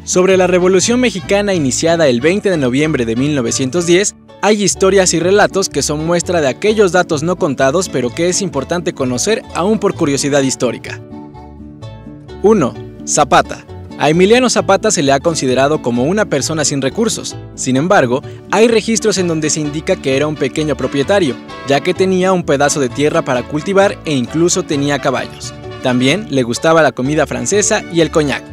Sobre la Revolución Mexicana iniciada el 20 de noviembre de 1910, hay historias y relatos que son muestra de aquellos datos no contados pero que es importante conocer aún por curiosidad histórica. 1. Zapata. A Emiliano Zapata se le ha considerado como una persona sin recursos. Sin embargo, hay registros en donde se indica que era un pequeño propietario, ya que tenía un pedazo de tierra para cultivar e incluso tenía caballos. También le gustaba la comida francesa y el coñac.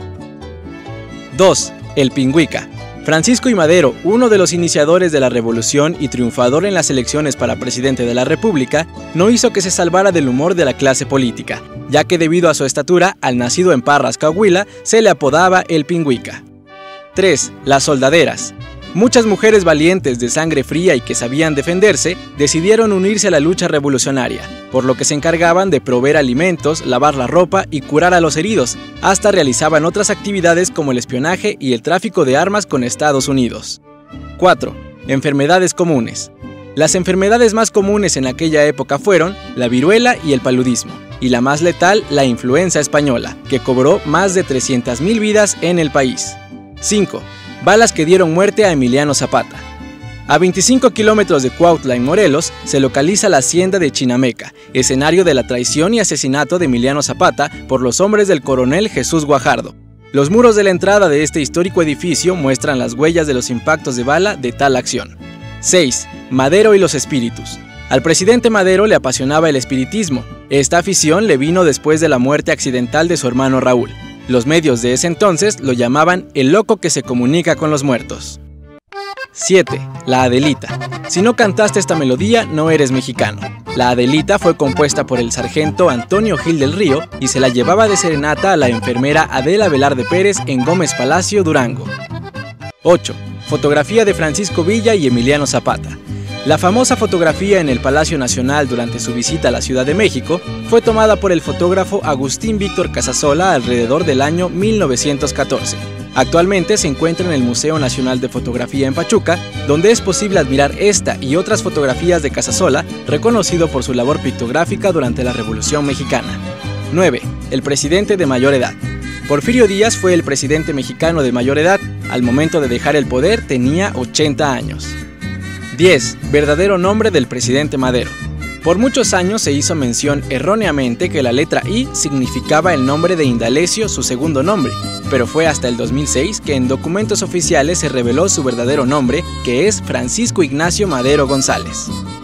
2. El Pingüica. Francisco I. Madero, uno de los iniciadores de la revolución y triunfador en las elecciones para presidente de la República, no hizo que se salvara del humor de la clase política, ya que debido a su estatura, al nacido en Parras, Coahuila, se le apodaba el Pingüica. 3. Las soldaderas. Muchas mujeres valientes de sangre fría y que sabían defenderse, decidieron unirse a la lucha revolucionaria, por lo que se encargaban de proveer alimentos, lavar la ropa y curar a los heridos, hasta realizaban otras actividades como el espionaje y el tráfico de armas con Estados Unidos. 4. Enfermedades comunes. Las enfermedades más comunes en aquella época fueron la viruela y el paludismo, y la más letal, la influenza española, que cobró más de 300,000 vidas en el país. 5. Balas que dieron muerte a Emiliano Zapata. A 25 kilómetros de Cuautla, en Morelos, se localiza la hacienda de Chinameca, escenario de la traición y asesinato de Emiliano Zapata por los hombres del coronel Jesús Guajardo. Los muros de la entrada de este histórico edificio muestran las huellas de los impactos de bala de tal acción. 6. Madero y los espíritus. Al presidente Madero le apasionaba el espiritismo. Esta afición le vino después de la muerte accidental de su hermano Raúl. Los medios de ese entonces lo llamaban el loco que se comunica con los muertos. 7. La Adelita. Si no cantaste esta melodía, no eres mexicano. La Adelita fue compuesta por el sargento Antonio Gil del Río y se la llevaba de serenata a la enfermera Adela Velarde Pérez en Gómez Palacio, Durango. 8. Fotografía de Francisco Villa y Emiliano Zapata. La famosa fotografía en el Palacio Nacional durante su visita a la Ciudad de México fue tomada por el fotógrafo Agustín Víctor Casasola alrededor del año 1914. Actualmente se encuentra en el Museo Nacional de Fotografía en Pachuca, donde es posible admirar esta y otras fotografías de Casasola, reconocido por su labor pictográfica durante la Revolución Mexicana. 9. El presidente de mayor edad. Porfirio Díaz fue el presidente mexicano de mayor edad. Al momento de dejar el poder tenía 80 años. 10. Verdadero nombre del presidente Madero. Por muchos años se hizo mención erróneamente que la letra I significaba el nombre de Indalecio, su segundo nombre, pero fue hasta el 2006 que en documentos oficiales se reveló su verdadero nombre, que es Francisco Ignacio Madero González.